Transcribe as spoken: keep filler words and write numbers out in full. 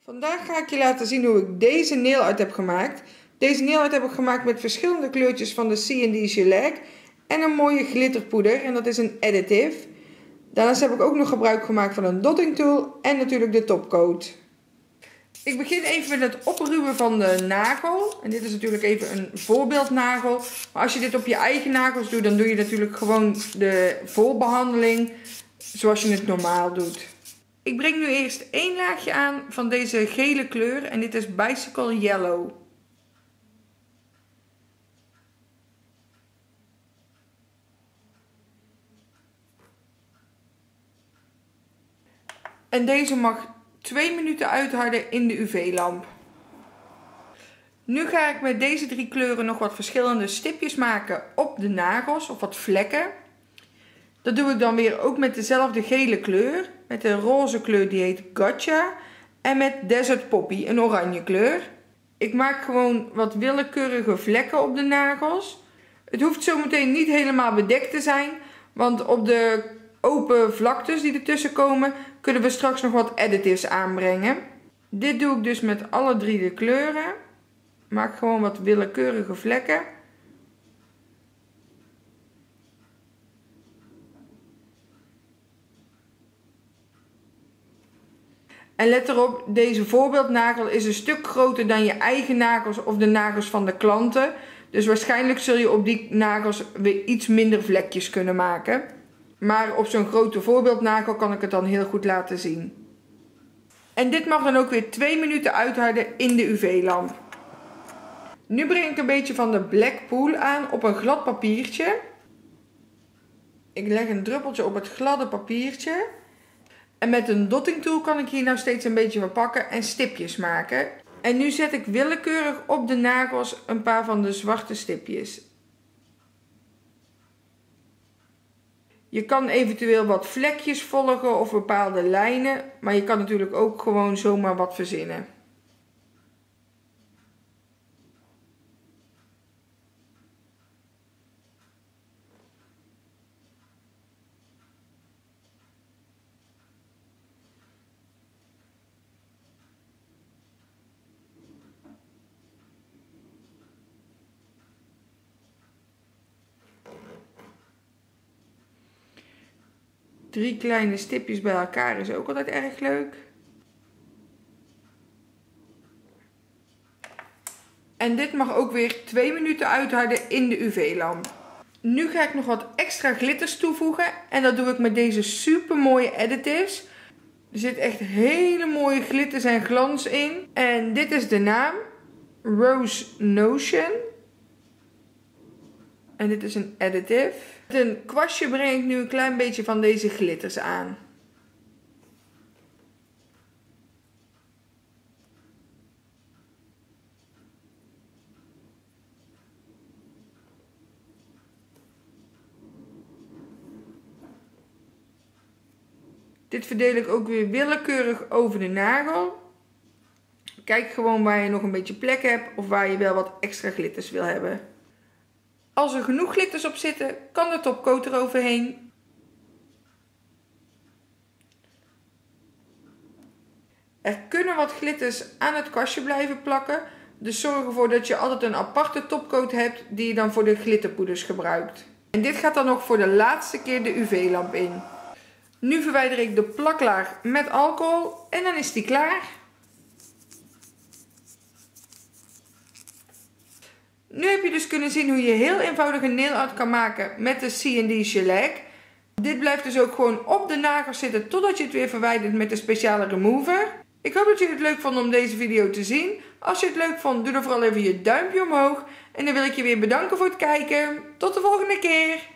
Vandaag ga ik je laten zien hoe ik deze nail art heb gemaakt. Deze nail art heb ik gemaakt met verschillende kleurtjes van de C en D Shellac en een mooie glitterpoeder en dat is een additive. Daarnaast heb ik ook nog gebruik gemaakt van een dotting tool en natuurlijk de topcoat. Ik begin even met het opruwen van de nagel. En dit is natuurlijk even een voorbeeldnagel. Maar als je dit op je eigen nagels doet, dan doe je natuurlijk gewoon de voorbehandeling zoals je het normaal doet. Ik breng nu eerst één laagje aan van deze gele kleur en dit is Bicycle Yellow. En deze mag twee minuten uitharden in de U V-lamp. Nu ga ik met deze drie kleuren nog wat verschillende stipjes maken op de nagels of wat vlekken. Dat doe ik dan weer ook met dezelfde gele kleur. Met de roze kleur die heet Gotcha. En met Desert Poppy, een oranje kleur. Ik maak gewoon wat willekeurige vlekken op de nagels. Het hoeft zometeen niet helemaal bedekt te zijn. Want op de open vlaktes die ertussen komen, kunnen we straks nog wat additives aanbrengen. Dit doe ik dus met alle drie de kleuren. Maak gewoon wat willekeurige vlekken. En let erop, deze voorbeeldnagel is een stuk groter dan je eigen nagels of de nagels van de klanten. Dus waarschijnlijk zul je op die nagels weer iets minder vlekjes kunnen maken. Maar op zo'n grote voorbeeldnagel kan ik het dan heel goed laten zien. En dit mag dan ook weer twee minuten uitharden in de U V-lamp. Nu breng ik een beetje van de Black Pool aan op een glad papiertje. Ik leg een druppeltje op het gladde papiertje. En met een dotting tool kan ik hier nou steeds een beetje van pakken en stipjes maken. En nu zet ik willekeurig op de nagels een paar van de zwarte stipjes. Je kan eventueel wat vlekjes volgen of bepaalde lijnen, maar je kan natuurlijk ook gewoon zomaar wat verzinnen. Drie kleine stipjes bij elkaar is ook altijd erg leuk. En dit mag ook weer twee minuten uitharden in de U V-lamp. Nu ga ik nog wat extra glitters toevoegen. En dat doe ik met deze super mooie additives. Er zit echt hele mooie glitters en glans in. En dit is de naam. Rose Notion. En dit is een additive. Met een kwastje breng ik nu een klein beetje van deze glitters aan. Dit verdeel ik ook weer willekeurig over de nagel. Kijk gewoon waar je nog een beetje plek hebt of waar je wel wat extra glitters wil hebben. Als er genoeg glitters op zitten, kan de topcoat eroverheen. Er kunnen wat glitters aan het kwastje blijven plakken. Dus zorg ervoor dat je altijd een aparte topcoat hebt die je dan voor de glitterpoeders gebruikt. En dit gaat dan nog voor de laatste keer de U V-lamp in. Nu verwijder ik de plaklaag met alcohol en dan is die klaar. Nu heb je dus kunnen zien hoe je heel eenvoudig een nail art kan maken met de C en D Shellac. Dit blijft dus ook gewoon op de nagels zitten totdat je het weer verwijdert met de speciale remover. Ik hoop dat jullie het leuk vonden om deze video te zien. Als je het leuk vond, doe dan vooral even je duimpje omhoog. En dan wil ik je weer bedanken voor het kijken. Tot de volgende keer!